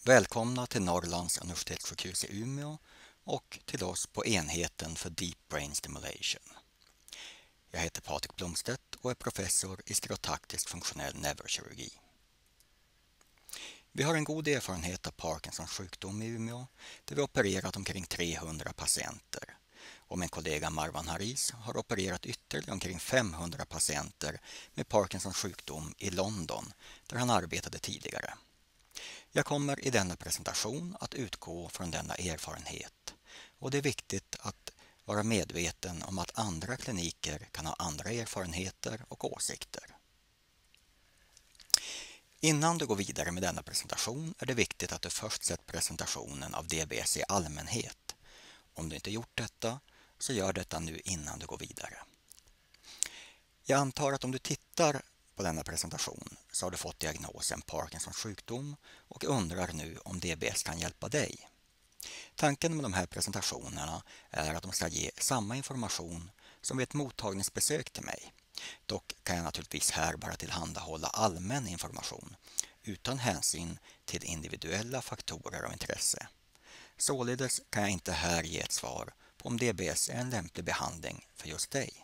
Välkomna till Norrlands universitetssjukhus i Umeå och till oss på enheten för Deep Brain Stimulation. Jag heter Patrik Blomstedt och är professor i stereotaktisk funktionell neurokirurgi. Vi har en god erfarenhet av Parkinsons sjukdom i Umeå där vi opererat omkring 300 patienter. Och min kollega Marwan Haris har opererat ytterligare omkring 500 patienter med Parkinsons sjukdom i London där han arbetade tidigare. Jag kommer i denna presentation att utgå från denna erfarenhet och det är viktigt att vara medveten om att andra kliniker kan ha andra erfarenheter och åsikter. Innan du går vidare med denna presentation är det viktigt att du först sett presentationen av DBS i allmänhet. Om du inte gjort detta så gör detta nu innan du går vidare. Jag antar att om du tittar på denna presentation så har du fått diagnosen Parkinsons sjukdom och undrar nu om DBS kan hjälpa dig. Tanken med de här presentationerna är att de ska ge samma information som vid ett mottagningsbesök till mig. Dock kan jag naturligtvis här bara tillhandahålla allmän information utan hänsyn till individuella faktorer av intresse. Således kan jag inte här ge ett svar på om DBS är en lämplig behandling för just dig.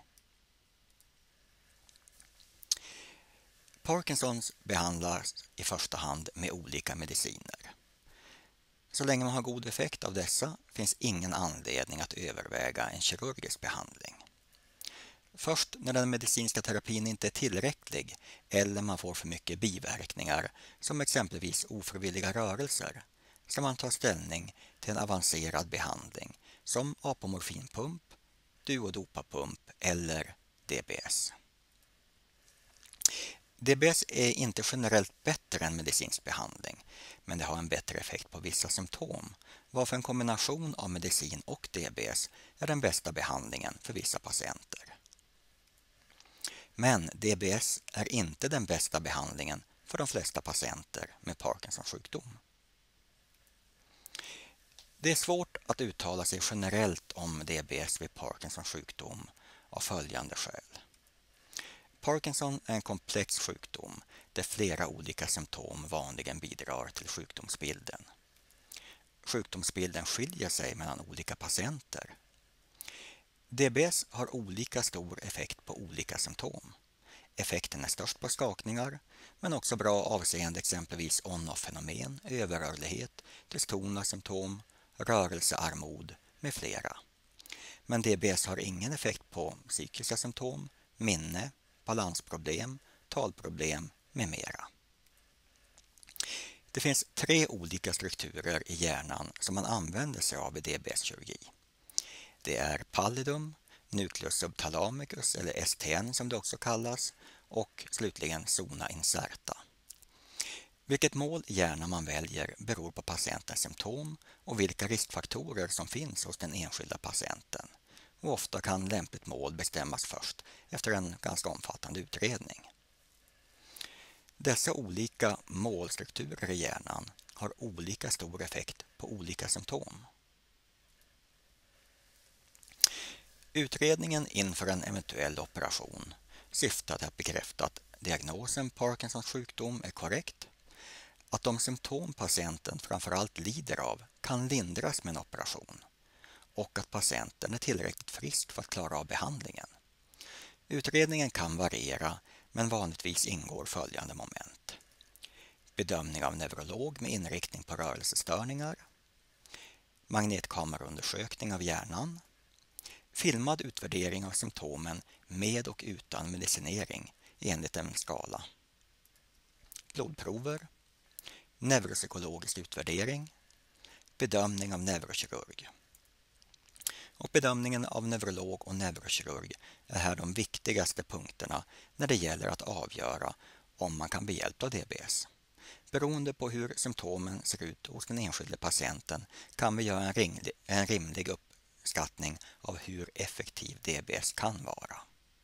Parkinsons behandlas i första hand med olika mediciner. Så länge man har god effekt av dessa finns ingen anledning att överväga en kirurgisk behandling. Först när den medicinska terapin inte är tillräcklig eller man får för mycket biverkningar som exempelvis ofrivilliga rörelser ska man ta ställning till en avancerad behandling som apomorfinpump, duodopapump eller DBS. DBS är inte generellt bättre än medicinsk behandling, men det har en bättre effekt på vissa symptom, varför en kombination av medicin och DBS är den bästa behandlingen för vissa patienter. Men DBS är inte den bästa behandlingen för de flesta patienter med Parkinsons sjukdom. Det är svårt att uttala sig generellt om DBS vid Parkinsons sjukdom av följande skäl. Parkinson är en komplex sjukdom där flera olika symptom vanligen bidrar till sjukdomsbilden. Sjukdomsbilden skiljer sig mellan olika patienter. DBS har olika stor effekt på olika symptom. Effekten är störst på skakningar, men också bra avseende exempelvis on-off-fenomen, överrörlighet, dystona symptom, rörelsearmod med flera. Men DBS har ingen effekt på psykiska symptom, minne, balansproblem, talproblem med mera. Det finns 3 olika strukturer i hjärnan som man använder sig av i DBS-kirurgi. Det är pallidum, nucleus subthalamicus eller STN som det också kallas och slutligen zona incerta. Vilket mål i hjärnan man väljer beror på patientens symptom och vilka riskfaktorer som finns hos den enskilda patienten. Och ofta kan lämpligt mål bestämmas först efter en ganska omfattande utredning. Dessa olika målstrukturer i hjärnan har olika stor effekt på olika symptom. Utredningen inför en eventuell operation syftar till att bekräfta att diagnosen Parkinsons sjukdom är korrekt, att de symptom patienten framförallt lider av kan lindras med en operation och att patienten är tillräckligt frisk för att klara av behandlingen. Utredningen kan variera, men vanligtvis ingår följande moment. Bedömning av neurolog med inriktning på rörelsestörningar, magnetkameraundersökning av hjärnan, filmad utvärdering av symptomen med och utan medicinering enligt en skala, blodprover, neuropsykologisk utvärdering, bedömning av neurokirurg. Och bedömningen av neurolog och neurokirurg är här de viktigaste punkterna när det gäller att avgöra om man kan bli hjälpt av DBS. Beroende på hur symptomen ser ut hos den enskilda patienten kan vi göra en rimlig uppskattning av hur effektiv DBS kan vara.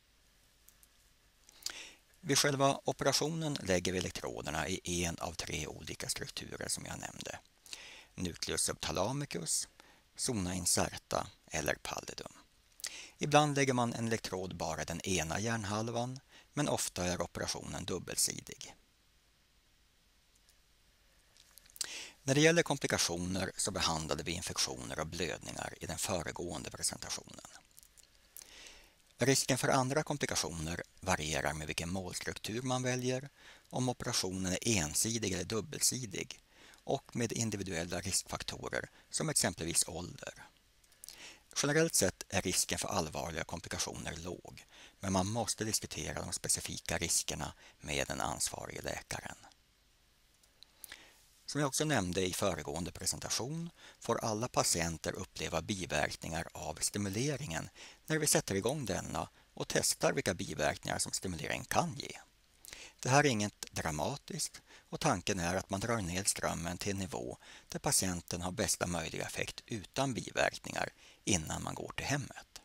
Vid själva operationen lägger vi elektroderna i en av 3 olika strukturer som jag nämnde. Nucleus subthalamicus, zona incerta eller pallidum. Ibland lägger man en elektrod bara i den ena hjärnhalvan, men ofta är operationen dubbelsidig. När det gäller komplikationer så behandlade vi infektioner och blödningar i den föregående presentationen. Risken för andra komplikationer varierar med vilken målstruktur man väljer, om operationen är ensidig eller dubbelsidig och med individuella riskfaktorer som exempelvis ålder. Generellt sett är risken för allvarliga komplikationer låg, men man måste diskutera de specifika riskerna med den ansvarige läkaren. Som jag också nämnde i föregående presentation får alla patienter uppleva biverkningar av stimuleringen när vi sätter igång denna och testar vilka biverkningar som stimulering kan ge. Det här är inget dramatiskt och tanken är att man drar ner strömmen till en nivå där patienten har bästa möjliga effekt utan biverkningar innan man går till hemmet.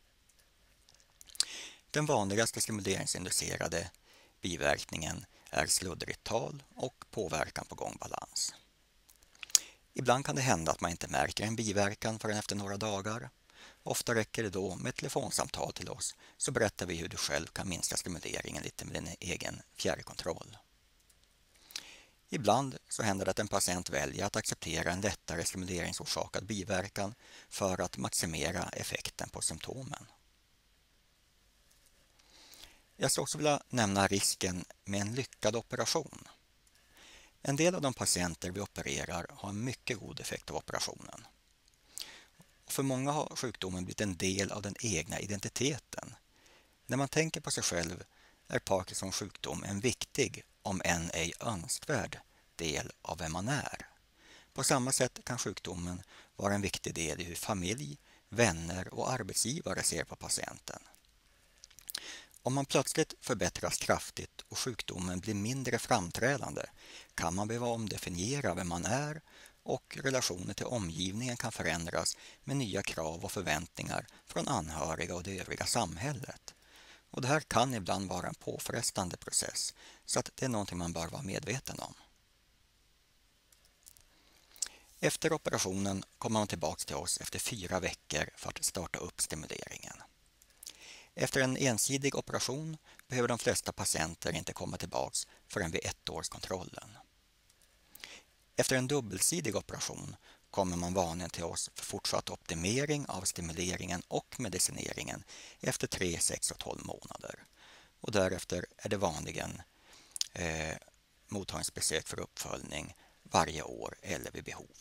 Den vanligaste stimuleringsinducerade biverkningen är sluddrigt tal och påverkan på gångbalans. Ibland kan det hända att man inte märker en biverkan förrän efter några dagar. Ofta räcker det då med ett telefonsamtal till oss så berättar vi hur du själv kan minska stimuleringen lite med din egen fjärrkontroll. Ibland så händer det att en patient väljer att acceptera en lättare stimuleringsorsakad biverkan för att maximera effekten på symptomen. Jag ska också vilja nämna risken med en lyckad operation. En del av de patienter vi opererar har en mycket god effekt av operationen. För många har sjukdomen blivit en del av den egna identiteten. När man tänker på sig själv är Parkinsons sjukdom en viktig, om än ej önskvärd, del av vem man är. På samma sätt kan sjukdomen vara en viktig del i hur familj, vänner och arbetsgivare ser på patienten. Om man plötsligt förbättras kraftigt och sjukdomen blir mindre framträdande kan man behöva omdefiniera vem man är och relationen till omgivningen kan förändras med nya krav och förväntningar från anhöriga och det övriga samhället. Och det här kan ibland vara en påfrestande process så att det är någonting man bör vara medveten om. Efter operationen kommer man tillbaka till oss efter 4 veckor för att starta upp stimuleringen. Efter en ensidig operation behöver de flesta patienter inte komma tillbaka förrän vid 1-årskontrollen. Efter en dubbelsidig operation kommer man vanligen till oss för fortsatt optimering av stimuleringen och medicineringen efter 3, 6 och 12 månader. Och därefter är det vanligen mottagningsbesök för uppföljning varje år eller vid behov.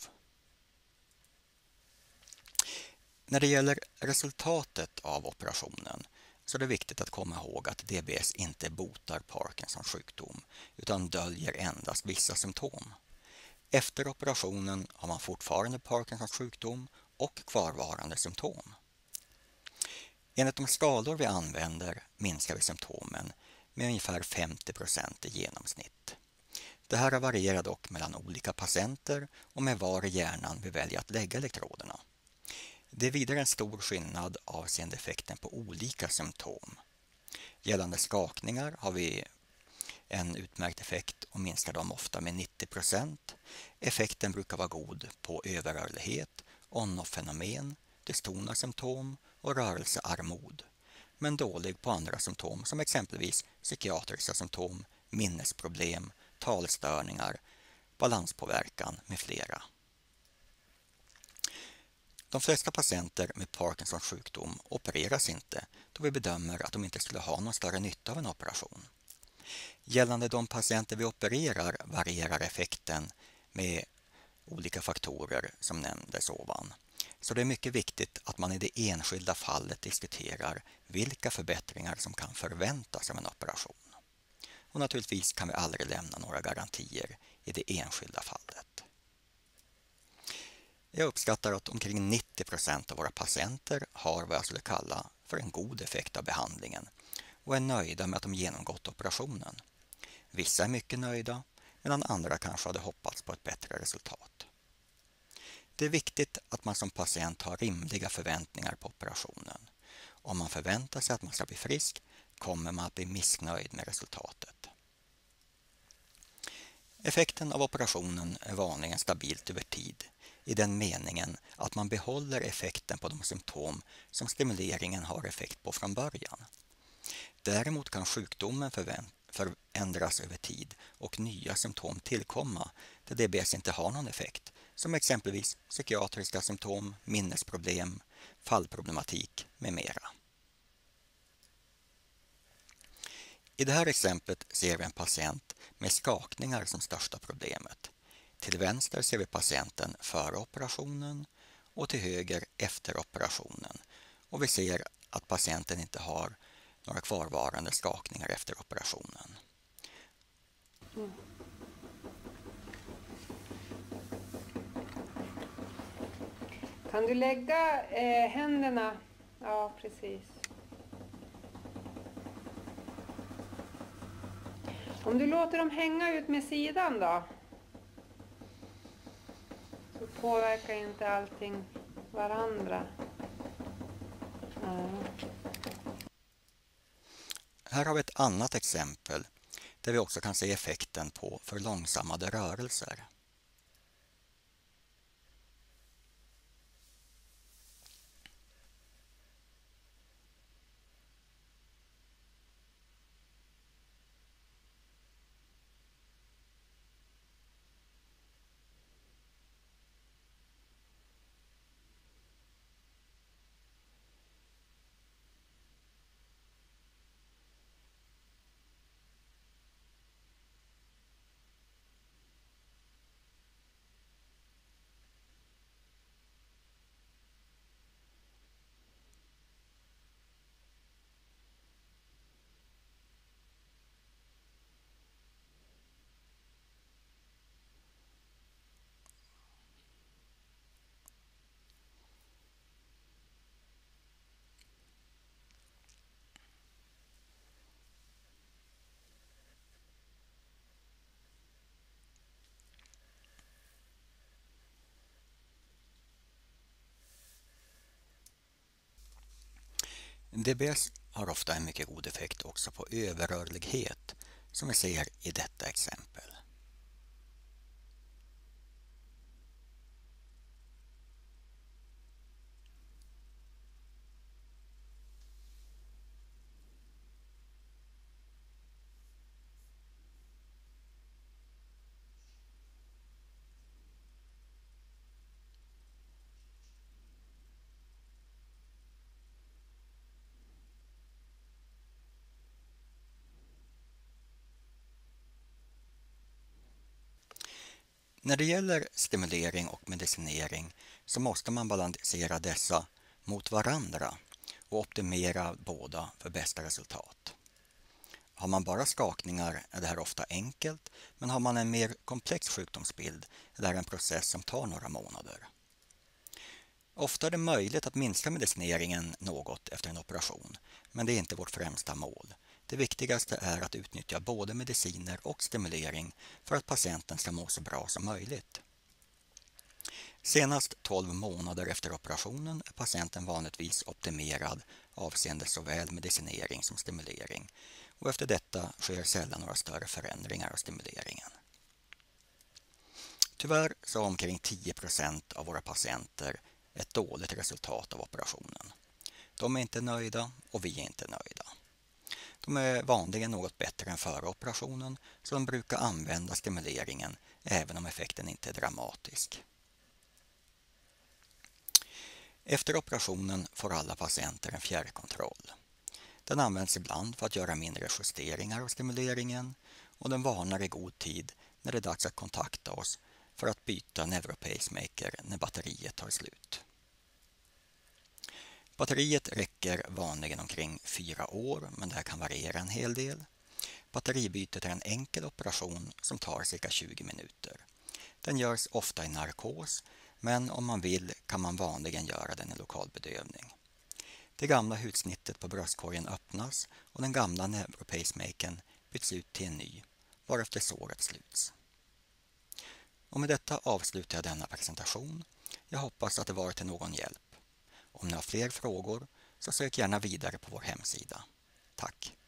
När det gäller resultatet av operationen så är det viktigt att komma ihåg att DBS inte botar Parkinsons sjukdom utan döljer endast vissa symptom. Efter operationen har man fortfarande Parkinsons sjukdom och kvarvarande symptom. Enligt de skalor vi använder minskar vi symptomen med ungefär 50% i genomsnitt. Det här varierar dock mellan olika patienter och med var i hjärnan vi väljer att lägga elektroderna. Det är vidare en stor skillnad avseende effekten på olika symptom. Gällande skakningar har vi en utmärkt effekt och minskar dem ofta med 90%. Effekten brukar vara god på överrörlighet, on-off-fenomen, dystona symptom och rörelsearmod, men dålig på andra symptom som exempelvis psykiatriska symptom, minnesproblem, talstörningar, balanspåverkan med flera. De flesta patienter med Parkinsons sjukdom opereras inte då vi bedömer att de inte skulle ha någon större nytta av en operation. Gällande de patienter vi opererar varierar effekten med olika faktorer som nämndes ovan. Så det är mycket viktigt att man i det enskilda fallet diskuterar vilka förbättringar som kan förväntas av en operation. Och naturligtvis kan vi aldrig lämna några garantier i det enskilda fallet. Jag uppskattar att omkring 90% av våra patienter har vad jag skulle kalla för en god effekt av behandlingen och är nöjda med att de genomgått operationen. Vissa är mycket nöjda medan andra kanske hade hoppats på ett bättre resultat. Det är viktigt att man som patient har rimliga förväntningar på operationen. Om man förväntar sig att man ska bli frisk kommer man att bli missnöjd med resultatet. Effekten av operationen är vanligen stabilt över tid i den meningen att man behåller effekten på de symptom som stimuleringen har effekt på från början. Däremot kan sjukdomen förändras över tid och nya symptom tillkomma där DBS inte har någon effekt, som exempelvis psykiatriska symptom, minnesproblem, fallproblematik med mera. I det här exemplet ser vi en patient med skakningar som största problemet. Till vänster ser vi patienten före operationen och till höger efter operationen. Och vi ser att patienten inte har några kvarvarande skakningar efter operationen. Kan du lägga händerna? Ja, precis. Om du låter dem hänga ut med sidan då, så påverkar inte allting varandra. Ja. Här har vi ett annat exempel där vi också kan se effekten på förlångsammade rörelser. DBS har ofta en mycket god effekt också på överrörlighet, som vi ser i detta exempel. När det gäller stimulering och medicinering så måste man balansera dessa mot varandra och optimera båda för bästa resultat. Har man bara skakningar är det här ofta enkelt, men har man en mer komplex sjukdomsbild är det här en process som tar några månader. Ofta är det möjligt att minska medicineringen något efter en operation, men det är inte vårt främsta mål. Det viktigaste är att utnyttja både mediciner och stimulering för att patienten ska må så bra som möjligt. Senast 12 månader efter operationen är patienten vanligtvis optimerad avseende såväl medicinering som stimulering, och efter detta sker sällan några större förändringar av stimuleringen. Tyvärr så har omkring 10% av våra patienter ett dåligt resultat av operationen. De är inte nöjda och vi är inte nöjda. De är vanligen något bättre än före operationen, så de brukar använda stimuleringen även om effekten inte är dramatisk. Efter operationen får alla patienter en fjärrkontroll. Den används ibland för att göra mindre justeringar av stimuleringen och den varnar i god tid när det är dags att kontakta oss för att byta neuropacemaker när batteriet tar slut. Batteriet räcker vanligen omkring 4 år, men det här kan variera en hel del. Batteribytet är en enkel operation som tar cirka 20 minuter. Den görs ofta i narkos, men om man vill kan man vanligen göra den i lokal bedövning. Det gamla hudsnittet på bröstkorgen öppnas och den gamla neuropacemakern byts ut till en ny, varefter såret sluts. Och med detta avslutar jag denna presentation. Jag hoppas att det varit till någon hjälp. Om ni har fler frågor så sök gärna vidare på vår hemsida. Tack!